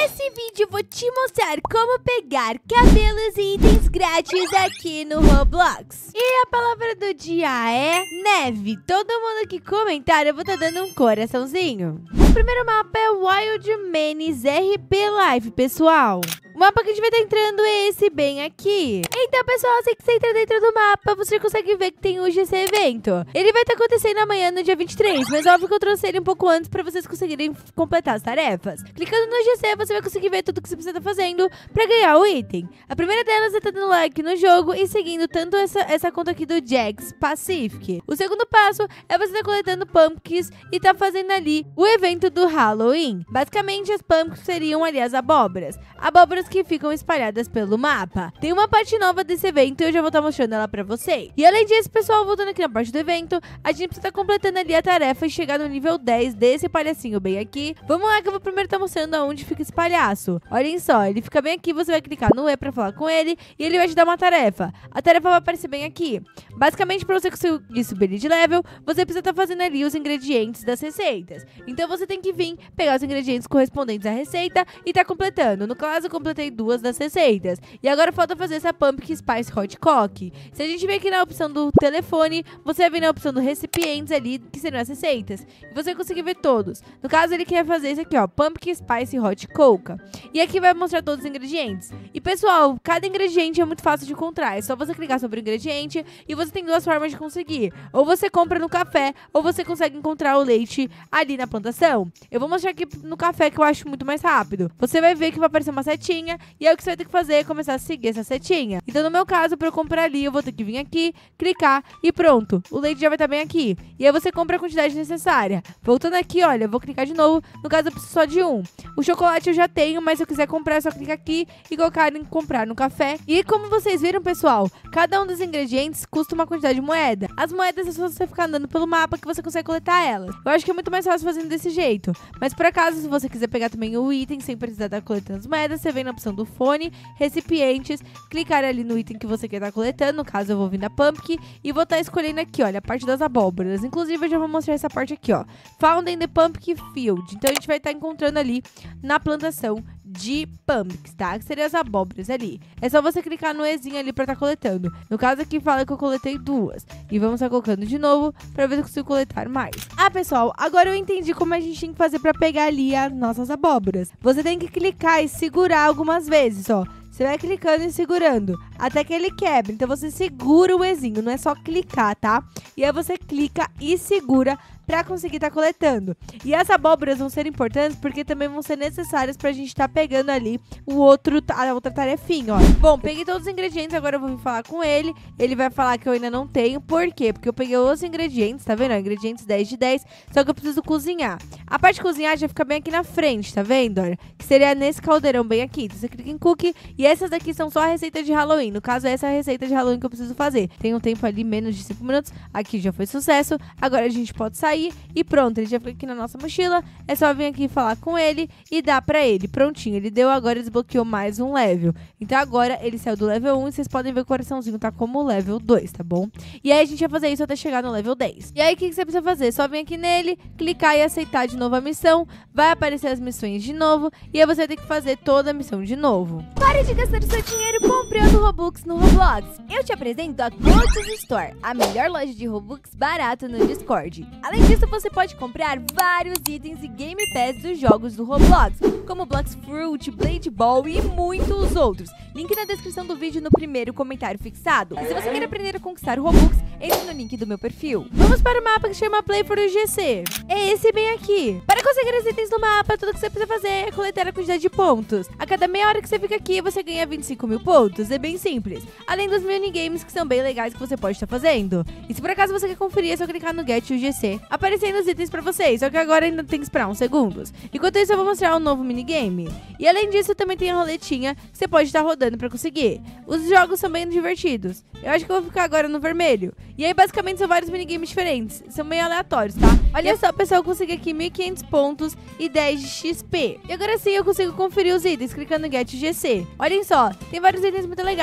Nesse vídeo eu vou te mostrar como pegar cabelos e itens grátis aqui no Roblox. E a palavra do dia é neve. Todo mundo que comentar eu vou estar dando um coraçãozinho. O primeiro mapa é Wild Manis RP Live, pessoal. O mapa que a gente vai estar entrando é esse bem aqui. Então, pessoal, assim que você entra dentro do mapa, você consegue ver que tem o GC Evento. Ele vai estar acontecendo amanhã, no dia 23, mas óbvio que eu trouxe ele um pouco antes para vocês conseguirem completar as tarefas. Clicando no GC, você vai conseguir ver tudo que você precisa estar fazendo para ganhar o item. A primeira delas é estar dando like no jogo e seguindo tanto essa conta aqui do Jax Pacific. O segundo passo é você estar coletando pumpkins e estar fazendo ali o evento do Halloween. Basicamente, as pumpkins seriam ali as abóboras. Abóboras que ficam espalhadas pelo mapa. Tem uma parte nova desse evento e eu já vou estar mostrando ela pra vocês. E além disso, pessoal, voltando aqui na parte do evento, a gente precisa estar completando ali a tarefa e chegar no nível 10 desse palhacinho bem aqui. Vamos lá que eu vou primeiro estar mostrando aonde fica esse palhaço. Olhem só, ele fica bem aqui, você vai clicar no E pra falar com ele e ele vai te dar uma tarefa. A tarefa vai aparecer bem aqui. Basicamente, pra você conseguir subir ele de level, você precisa estar fazendo ali os ingredientes das receitas. Então você tem que vir pegar os ingredientes correspondentes à receita e tá completando. No caso, eu completei 2 das receitas. E agora falta fazer essa Pumpkin Spice Hot Cock. Se a gente vir aqui na opção do telefone, você vai vir na opção do recipientes ali, que seriam as receitas. E você vai conseguir ver todos. No caso, ele quer fazer isso aqui, ó, Pumpkin Spice Hot Coca. E aqui vai mostrar todos os ingredientes. E pessoal, cada ingrediente é muito fácil de encontrar. É só você clicar sobre o ingrediente e você tem 2 formas de conseguir. Ou você compra no café, ou você consegue encontrar o leite ali na plantação. Eu vou mostrar aqui no café que eu acho muito mais rápido. Você vai ver que vai aparecer uma setinha e aí o que você vai ter que fazer é começar a seguir essa setinha. Então no meu caso, para eu comprar ali, eu vou ter que vir aqui, clicar e pronto. O leite já vai estar bem aqui. E aí você compra a quantidade necessária. Voltando aqui, olha, eu vou clicar de novo. No caso eu preciso só de 1. O chocolate eu já tenho, mas se eu quiser comprar, é só clicar aqui e colocar em comprar no café. E como vocês viram, pessoal, cada um dos ingredientes custa uma quantidade de moeda. As moedas é só você ficar andando pelo mapa que você consegue coletar elas. Eu acho que é muito mais fácil fazendo desse jeito. Mas por acaso, se você quiser pegar também o item sem precisar estar coletando as moedas, você vem na opção do fone, recipientes, clicar ali no item que você quer estar coletando. No caso, eu vou vir na Pumpkin e vou estar escolhendo aqui, olha, a parte das abóboras. Inclusive, eu já vou mostrar essa parte aqui, ó. Found in the Pumpkin Field. Então, a gente vai estar encontrando ali na plantação de pumpkins, tá? Que seriam as abóboras ali. É só você clicar no Ezinho ali pra estar coletando. No caso aqui fala que eu coletei 2. E vamos estar colocando de novo pra ver se eu consigo coletar mais. Ah, pessoal, agora eu entendi como a gente tem que fazer pra pegar ali as nossas abóboras. Você tem que clicar e segurar algumas vezes, ó. Você vai clicando e segurando até que ele quebre. Então você segura o Ezinho, não é só clicar, tá? E aí você clica e segura pra conseguir estar coletando. E as abóboras vão ser importantes porque também vão ser necessárias pra gente estar pegando ali a outra tarefinha, ó. Bom, peguei todos os ingredientes, agora eu vou vir falar com ele. Ele vai falar que eu ainda não tenho. Por quê? Porque eu peguei os ingredientes, tá vendo? Ingredientes 10 de 10, só que eu preciso cozinhar. A parte de cozinhar já fica bem aqui na frente, tá vendo? Olha, que seria nesse caldeirão bem aqui. Então você clica em cookie e essas daqui são só a receita de Halloween. No caso, essa é a receita de Halloween que eu preciso fazer. Tem um tempo ali, menos de 5 minutos. Aqui já foi sucesso. Agora a gente pode sair e pronto, ele já fica aqui na nossa mochila. É só vir aqui falar com ele e dar pra ele. Prontinho, ele deu, agora desbloqueou mais um level. Então agora ele saiu do level 1 e vocês podem ver que o coraçãozinho tá como level 2, tá bom? E aí a gente vai fazer isso até chegar no level 10. E aí o que você precisa fazer? Só vir aqui nele, clicar e aceitar de novo a missão. Vai aparecer as missões de novo e aí você vai ter que fazer toda a missão de novo. Pare de gastar o seu dinheiro comprando Robux no Roblox. Eu te apresento a Gold's Store, a melhor loja de Robux barato no Discord. Além disso, você pode comprar vários itens e Game Pass dos jogos do Roblox, como Blox Fruit, Blade Ball e muitos outros. Link na descrição do vídeo no primeiro comentário fixado. E se você quer aprender a conquistar o Robux, entre no link do meu perfil. Vamos para o mapa que chama Play for GC. É esse bem aqui. Para conseguir os itens do mapa, tudo que você precisa fazer é coletar a quantidade de pontos. A cada meia hora que você fica aqui, você ganha 25 mil pontos. É bem simples. Além dos minigames que são bem legais que você pode estar fazendo. E se por acaso você quer conferir, é só clicar no Get UGC. Aparecendo os itens pra vocês, só que agora ainda tem que esperar uns segundos. Enquanto isso, eu vou mostrar um novo minigame. E além disso, também tem a roletinha que você pode estar rodando pra conseguir. Os jogos são bem divertidos. Eu acho que eu vou ficar agora no vermelho. E aí, basicamente, são vários minigames diferentes. São bem aleatórios, tá? Olha só, pessoal, eu consegui aqui 1.500 pontos e 10 de XP. E agora sim, eu consigo conferir os itens clicando em Get GC. Olhem só, tem vários itens muito legais.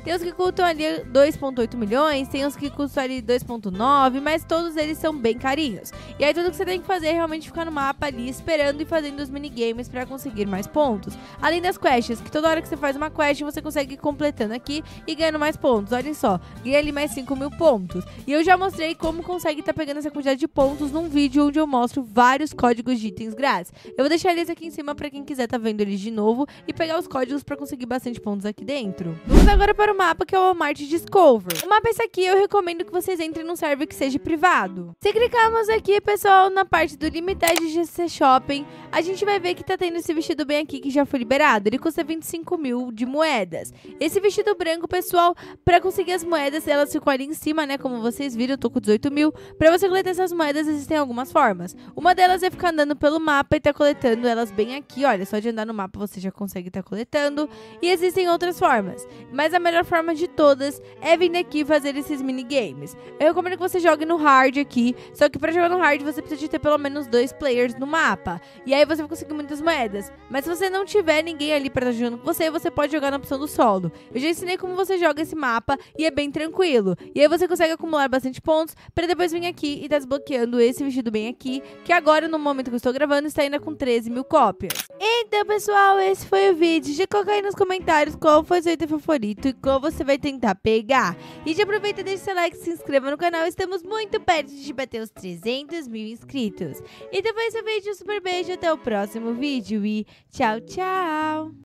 Tem uns que custam ali 2,8 milhões, tem uns que custam ali 2,9, mas todos eles são bem carinhos. E aí tudo que você tem que fazer é realmente ficar no mapa ali, esperando e fazendo os minigames pra conseguir mais pontos. Além das quests, que toda hora que você faz uma quest, você consegue ir completando aqui e ganhando mais pontos. Olhem só, ganha ali mais 5.000 pontos. E eu já mostrei como consegue estar pegando essa quantidade de pontos num vídeo onde eu mostro vários códigos de itens grátis. Eu vou deixar eles aqui em cima pra quem quiser tá vendo eles de novo e pegar os códigos pra conseguir bastante pontos aqui dentro. Vamos agora para o mapa que é o Walmart Discover. O mapa é esse aqui, eu recomendo que vocês entrem num server que seja privado. Se clicarmos aqui, pessoal, na parte do Limited GC Shopping, a gente vai ver que tá tendo esse vestido bem aqui que já foi liberado. Ele custa 25.000 de moedas. Esse vestido branco, pessoal, pra conseguir as moedas, elas ficam ali em cima, né? Como vocês viram, eu tô com 18.000. Pra você coletar essas moedas, existem algumas formas. Uma delas é ficar andando pelo mapa e tá coletando elas bem aqui, olha. Só de andar no mapa você já consegue estar coletando. E existem outras formas. Mas a melhor forma de todas é vir aqui e fazer esses minigames. Eu recomendo que você jogue no hard aqui. Só que pra jogar no hard, você precisa de ter pelo menos 2 players no mapa. E aí você vai conseguir muitas moedas. Mas se você não tiver ninguém ali pra estar jogando com você, você pode jogar na opção do solo. Eu já ensinei como você joga esse mapa e é bem tranquilo. E aí você consegue acumular bastante pontos pra depois vir aqui e tá desbloqueando esse vestido bem aqui, que agora, no momento que eu estou gravando, está ainda com 13.000 cópias. Então, pessoal, esse foi o vídeo. Já coloca aí nos comentários qual foi o seu item favorito e qual você vai tentar pegar. E já aproveita, deixa seu like, se inscreva no canal. Estamos muito perto de bater os 300.000 inscritos. Então foi esse vídeo, super beijo, até o próximo vídeo e tchau, tchau!